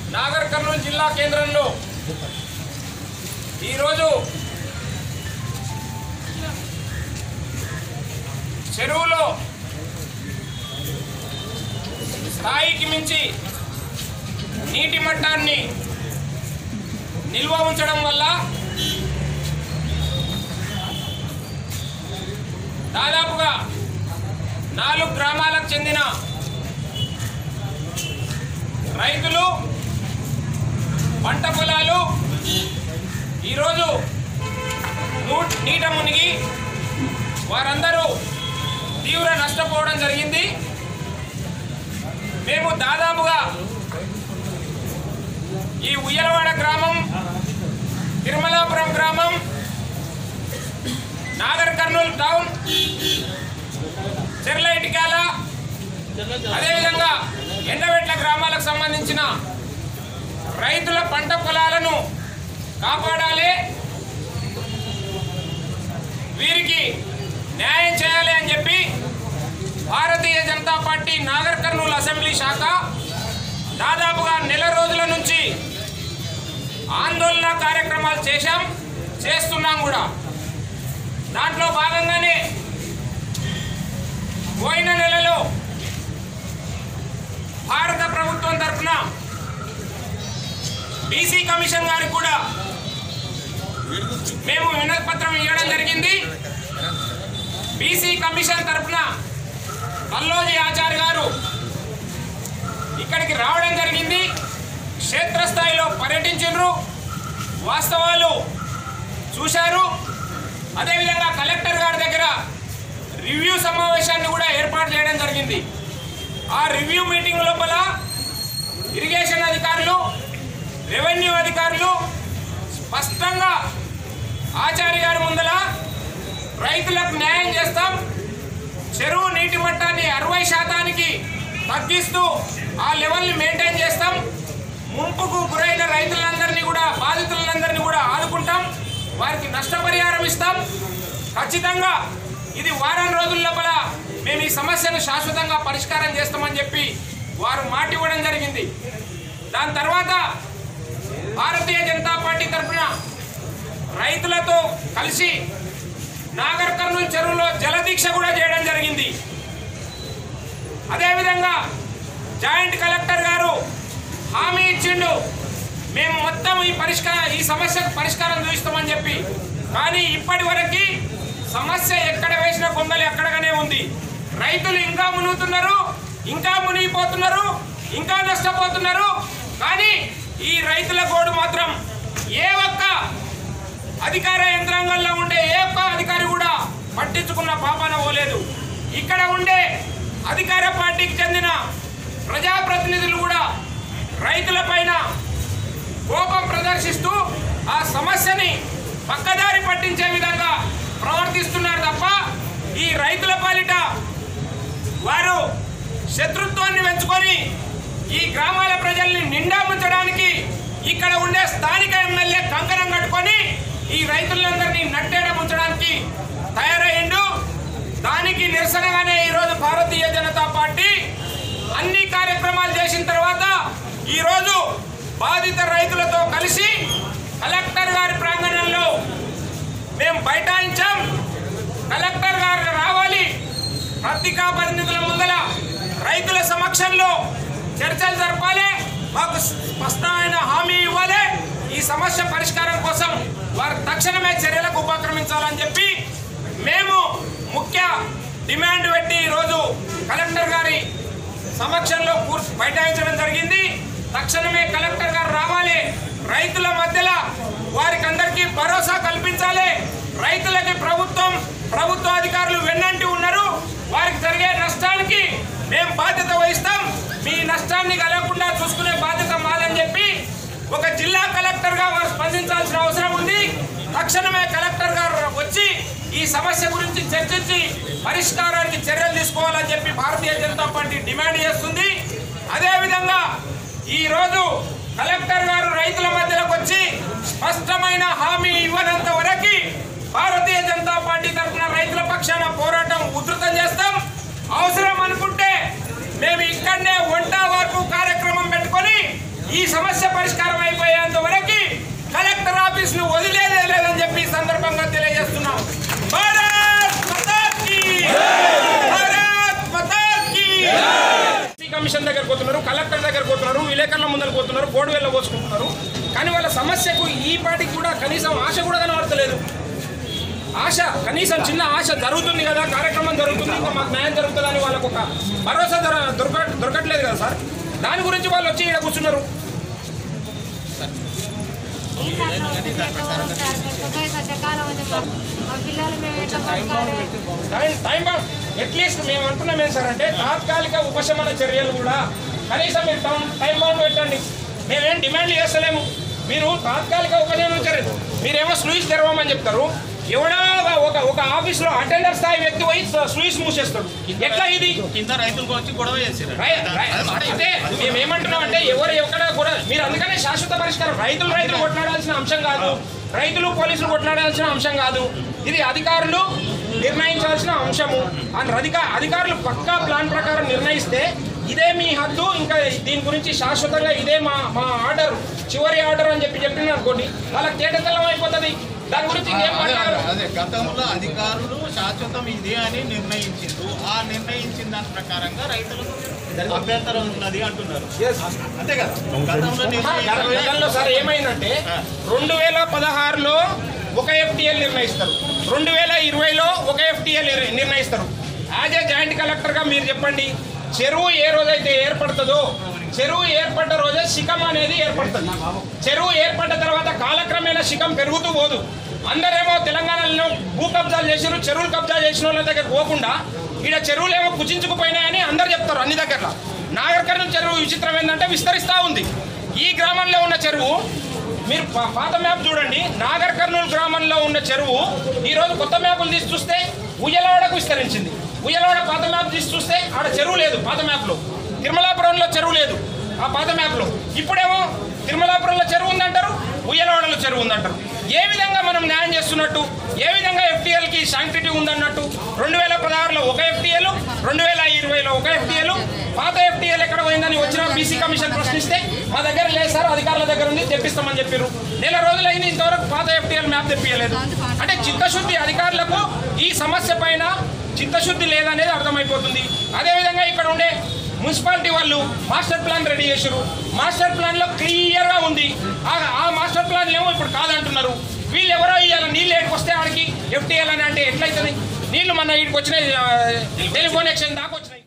నాగర్ కర్నూలు జిల్లా కేంద్రంలో ఈరోజు చెరువులో స్థాయికి మించి నీటి మట్టాన్ని నిల్వ ఉంచడం వల్ల దాదాపుగా 4 గ్రామాలకు చెందిన రైతులు పంట పొలాలు ఈరోజు నీట మునిగి వారందరూ తీవ్ర నష్టపోవడం జరిగింది. మేము దాదాపుగా ఈ ఉయ్యలవాడ గ్రామం, తిరుమలాపురం గ్రామం, నాగర్ కర్నూలు టౌన్, చెర్లైటికాల, అదేవిధంగా ఎండవెట్ల గ్రామాలకు సంబంధించిన రైతుల పంట పొలాలను కాపాడాలి, వీరికి న్యాయం చేయాలి అని చెప్పి భారతీయ జనతా పార్టీ నాగర్ కర్నూలు అసెంబ్లీ శాఖ దాదాపుగా నెల రోజుల నుంచి ఆందోళన కార్యక్రమాలు చేస్తున్నాం కూడా. దాంట్లో భాగంగానే పోయిన నెలలో భారత ప్రభుత్వం తరఫున బీసీ కమిషన్ గారికి కూడా మేము వినతి పత్రం ఇవ్వడం జరిగింది. బీసీ కమిషన్ తరఫున కల్లోజీ ఆచార్య గారు ఇక్కడికి రావడం జరిగింది. క్షేత్రస్థాయిలో పర్యటించారు, వాస్తవాలు చూశారు. అదేవిధంగా కలెక్టర్ గారి దగ్గర రివ్యూ సమావేశాన్ని కూడా ఏర్పాటు చేయడం జరిగింది. ఆ రివ్యూ మీటింగ్ లోపల ఇరిగేషన్ అధికారులు, రెవెన్యూ అధికారులు స్పష్టంగా ఆచార్య గారి ముందల రైతులకు న్యాయం చేస్తాం, చెరువు నీటి మట్టాన్ని 60% తగ్గిస్తూ ఆ లెవెల్ని మెయింటైన్ చేస్తాం, ముంపుకు గురైన రైతులందరినీ కూడా, బాధితులందరినీ కూడా ఆదుకుంటాం, వారికి నష్టపరిహారం ఇస్తాం, ఖచ్చితంగా ఇది వారం రోజుల లోపల మేము ఈ సమస్యను శాశ్వతంగా పరిష్కారం చేస్తామని చెప్పి వారు మాట ఇవ్వడం జరిగింది. దాని తర్వాత భారతీయ జనతా పార్టీ తరఫున రైతులతో కలిసి నాగర్ కర్నూలు చెరువులో జలదీక్ష కూడా చేయడం జరిగింది. అదేవిధంగా జాయింట్ కలెక్టర్ గారు హామీ ఇచ్చిండు, మేము మొత్తం ఈ సమస్యకు పరిష్కారం చూపిస్తామని చెప్పి. కానీ ఇప్పటి వరకు సమస్య ఎక్కడ వేసిన కొంగలి అక్కడగానే ఉంది. రైతులు ఇంకా మునుగుతున్నారు, ఇంకా మునిగిపోతున్నారు, ఇంకా నష్టపోతున్నారు. కానీ ఈ రైతుల గోడు మాత్రం ఏ ఒక్క అధికార యంత్రాంగంలో ఉండే ఏ ఒక్క అధికారి కూడా పట్టించుకున్న పాపాన పోలేదు. ఇక్కడ ఉండే అధికార పార్టీకి చెందిన ప్రజాప్రతినిధులు కూడా రైతుల పైన కోపం ప్రదర్శిస్తూ ఆ సమస్యని పక్కదారి పట్టించే విధంగా ప్రవర్తిస్తున్నారు తప్ప ఈ రైతుల పాలిట వారు శత్రుత్వాన్ని పెంచుకొని ఈ గ్రామాల ప్రజల్ని నిండా ముంచడానికి ఇక్కడ ఉండే స్థానిక ఎమ్మెల్యే కంకణం కట్టుకొని ఈ రైతులందరినీ నట్టేడ ముంచడానికి తయారయ్యిండు. దానికి నిరసనగానే ఈరోజు భారతీయ జనతా పార్టీ అన్ని కార్యక్రమాలు చేసిన తర్వాత ఈరోజు బాధిత రైతులతో కలిసి కలెక్టర్ గారి ప్రాంగణంలో మేము బైఠాయించాం. కలెక్టర్ గారు రావాలి, పత్రికా ప్రతినిధుల ముందల రైతుల సమక్షంలో చర్చలు జరపాలి, మాకు స్పష్టమైన హామీ ఇవ్వాలి, ఈ సమస్య పరిష్కారం కోసం వారు తక్షణమే చర్యలకు ఉపక్రమించాలని చెప్పి మేము ముఖ్య డిమాండ్ పెట్టి ఈరోజు కలెక్టర్ గారి సమక్షంలో బైఠాయించడం జరిగింది. తక్షణమే కలెక్టర్ గారు రావాలి, రైతుల మధ్యలో వారికి అందరికీ భరోసా కల్పించాలి. రైతులకి ప్రభుత్వ అధికారులు వెన్నంటి ఉన్నారు, వారికి జరిగే నష్టానికి మేము బాధ్యత వహిస్తాం, మీ నష్టాన్ని కలగకుండా చూసుకునే బాధ్యత మాదని చెప్పి ఒక జిల్లా కలెక్టర్గా వారు స్పందించాల్సిన అవసరం ఉంది. తక్షణమే కలెక్టర్ గారు వచ్చి ఈ సమస్య గురించి చర్చించి పరిష్కారానికి చర్యలు తీసుకోవాలని చెప్పి భారతీయ జనతా పార్టీ డిమాండ్ చేస్తుంది. అదేవిధంగా ఈరోజు కలెక్టర్ గారు రైతుల మధ్యలోకి వచ్చి స్పష్టమైన హామీ ఇవ్వనంత వరకు భారతీయ జనతా పార్టీ తరఫున రైతుల పక్షాన పోరాటం ఉధృతం చేస్తాం. అవసరం అనుకుంటే మేము ఇక్కడనే వంట వార్పు కార్యక్రమం పెట్టుకొని ఈ సమస్య పరిష్కారం అయిపోయేంత వరకు కలెక్టర్ ఆఫీస్ ను వదిలేదే లేదని చెప్పి ఈ సందర్భంగా తెలియజేస్తున్నాం. భారత్ మాతా కీ భారత్ మాతా కీ. కమిషన్ దగ్గర పోతున్నారు, కలెక్టర్ దగ్గర పోతున్నారు, విలేకరుల ముందర పోతున్నారు, బోర్డు వెళ్ళ పోసుకుంటున్నారు. కానీ వాళ్ళ సమస్యకు ఈ పాటికి కూడా కనీసం ఆశ కూడా కనబడతలేదు. ఆశ కనీసం చిన్న ఆశ జరుగుతుంది కదా, కార్యక్రమం జరుగుతుంది, ఇంకా మాకు న్యాయం జరుగుతుందని వాళ్ళకు ఒక భరోసా దొరకట్లేదు కదా సార్. దాని గురించి వాళ్ళు వచ్చి ఇక్కడ కూర్చున్నారు. అట్లీస్ట్ మేము అంటున్నాం ఏం సార్ అంటే తాత్కాలిక ఉపశమన చర్యలు కూడా కనీసం మీరు టైం బౌండ్ పెట్టండి. మేమేం డిమాండ్ చేస్తలేము. మీరు తాత్కాలిక ఉపశమన చర్యలు మీరేమో స్లూయిస్ తెరవమని చెప్తారు. ఎవడో ఒక ఆఫీస్ లో అటెండర్ స్థాయి వ్యక్తి పోయి స్లూయిస్ మూసేస్తాడు. ఎట్లా ఇది? కింద రైతులకు వచ్చి గొడవ చేశారు. అంటే మేమేమంటున్నాం అంటే ఎక్కడ కూడా మీరు అందుకనే శాశ్వత పరిష్కారం రైతులు కొట్లాడాల్సిన అంశం కాదు, రైతులు పోలీసులు కొట్లాడాల్సిన అంశం కాదు. ఇది అధికారులు నిర్ణయించాల్సిన అంశము. అధికారులు పక్కా ప్లాన్ ప్రకారం నిర్ణయిస్తే ఇదే మీ హద్దు, ఇంకా దీని గురించి శాశ్వతంగా ఇదే మా ఆర్డర్, చివరి ఆర్డర్ అని చెప్పిన అనుకోండి, వాళ్ళకి తేటతెల్లం అయిపోతుంది. దాని గురించి అదే గతంలో అధికారులు శాశ్వతం ఇదే అని నిర్ణయించారు. ఆ నిర్ణయించిన దాని ప్రకారంగా రైతులకు అభ్యంతరం ఉన్నది అంటున్నారు. అంతే కదా. గతంలో సార్ ఏమైందంటే 2016లో ఒక FTL నిర్ణయిస్తారు, 2020లో ఒక FTL నిర్ణయిస్తారు. యాజ్ ఏ జాయింట్ కలెక్టర్గా మీరు చెప్పండి, చెరువు ఏ రోజైతే ఏర్పడుతుందో చెరువు ఏర్పడ్డ రోజే శిఖం అనేది ఏర్పడుతుంది. చెరువు ఏర్పడ్డ తర్వాత కాలక్రమేణా శిఖం పెరుగుతూ పోదు. అందరేమో తెలంగాణలో భూ కబ్జాలు చేసారు, చెరువులు కబ్జా చేసిన వాళ్ళ దగ్గర పోకుండా ఈడ చెరువులు ఏమో కుచించుకుపోయినాయని అందరు చెప్తారు అన్ని దగ్గరలో. నాగర్ కర్నూలు చెరువు విచిత్రం ఏంటంటే విస్తరిస్తూ ఉంది. ఈ గ్రామంలో ఉన్న చెరువు మీరు పాత మ్యాప్ చూడండి, నాగర్ కర్నూలు గ్రామంలో ఉన్న చెరువు ఈరోజు కొత్త మ్యాపులు తీసి చూస్తే ఉయ్యలవాడకు విస్తరించింది. ఉయ్యలవాడ పాత మ్యాప్ తీసి చూస్తే ఆడ చెరువు లేదు పాత మ్యాప్లో. తిరుమలాపురంలో చెరువు లేదు ఆ పాత మ్యాప్లో. ఇప్పుడేమో తిరుమలాపురంలో చెరువు ఉందంటారు, ఉయ్యలవాడలో చెరువు ఉందంటారు. ఏ విధంగా మనం న్యాయం చేస్తున్నట్టు, ఏ విధంగా FTLకి శాంక్టిటీ ఉందన్నట్టు? 2016లో ఒక FTL, 2020లో ఒక FTL. పాత FTL ఎక్కడ పోయిందని వచ్చిన BC కమిషన్ ప్రశ్నిస్తే మా దగ్గర లేదు సార్, అధికారుల దగ్గర ఉంది, తెప్పిస్తామని చెప్పారు. నెల రోజులైంది ఇంతవరకు పాత FTL మ్యాప్ తెప్పియలేదు. అంటే చిత్తశుద్ధి అధికారులకు ఈ సమస్య పైన చిత్తశుద్ధి లేదనేది అర్థమైపోతుంది. అదేవిధంగా ఇక్కడ ఉండే మున్సిపాలిటీ వాళ్ళు మాస్టర్ ప్లాన్ రెడీ చేశారు. మాస్టర్ ప్లాన్లో క్లియర్గా ఉంది. ఆ మాస్టర్ ప్లాన్ ఏమో ఇప్పుడు కాదంటున్నారు. వీళ్ళు ఎవరో ఇవాళ నీళ్ళు ఏడికి వస్తే ఆడికి FTL అని అంటే ఎట్లయితుంది? నీళ్లు మన వీడికి వచ్చిన టెలిఫోన్ ఎక్స్చేంజ్ దాకా